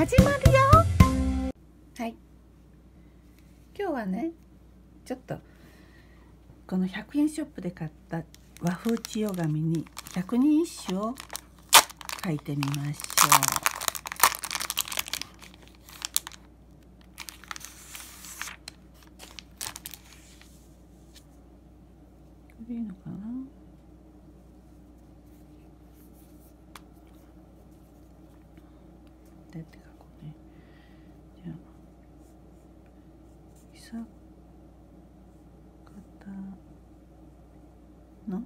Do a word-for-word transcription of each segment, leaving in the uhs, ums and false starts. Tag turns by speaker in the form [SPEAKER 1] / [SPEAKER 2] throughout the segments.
[SPEAKER 1] 始まるよ。はい、今日はねちょっとこのひゃくえんショップで買った和風千代紙に百人一首を書いてみましょう。これいいのかな。どうやって書こうね。じゃあ久方の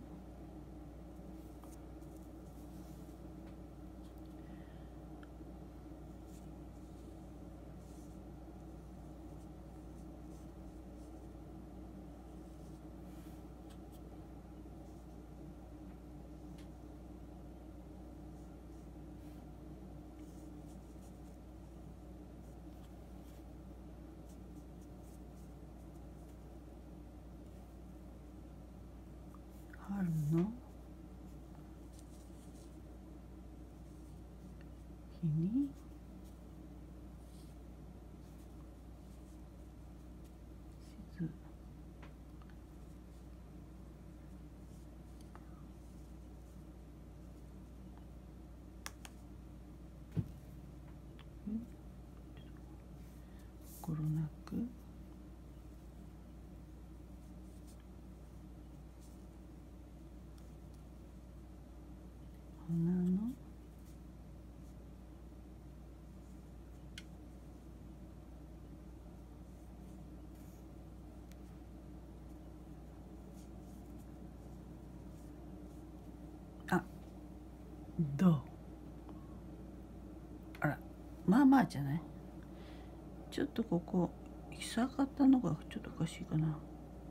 [SPEAKER 1] 春の日にしず心なく花のあどうあらまあまあじゃない。ちょっとここ久方のがちょっとおかしいかな。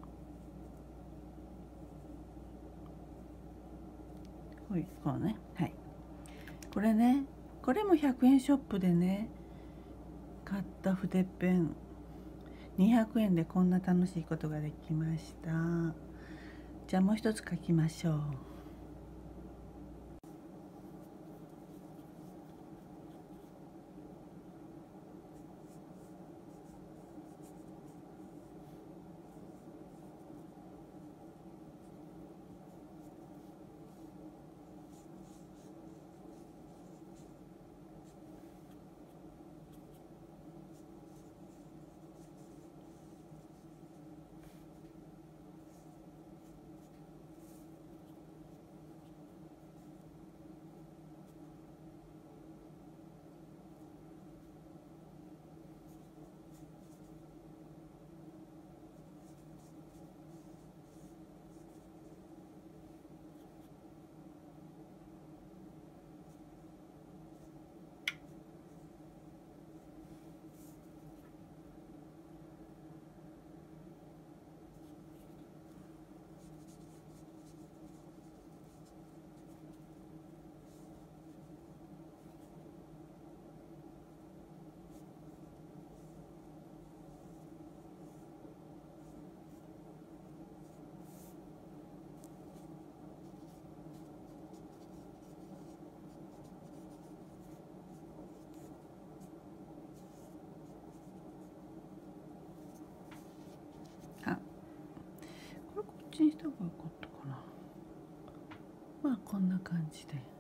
[SPEAKER 1] はい、こうね。はい。これね、これもひゃくえんショップでね、買った筆ペン。にひゃくえんでこんな楽しいことができました。じゃあもう一つ書きましょう。あ、これこっちにした方がよかったかな。まあこんな感じで。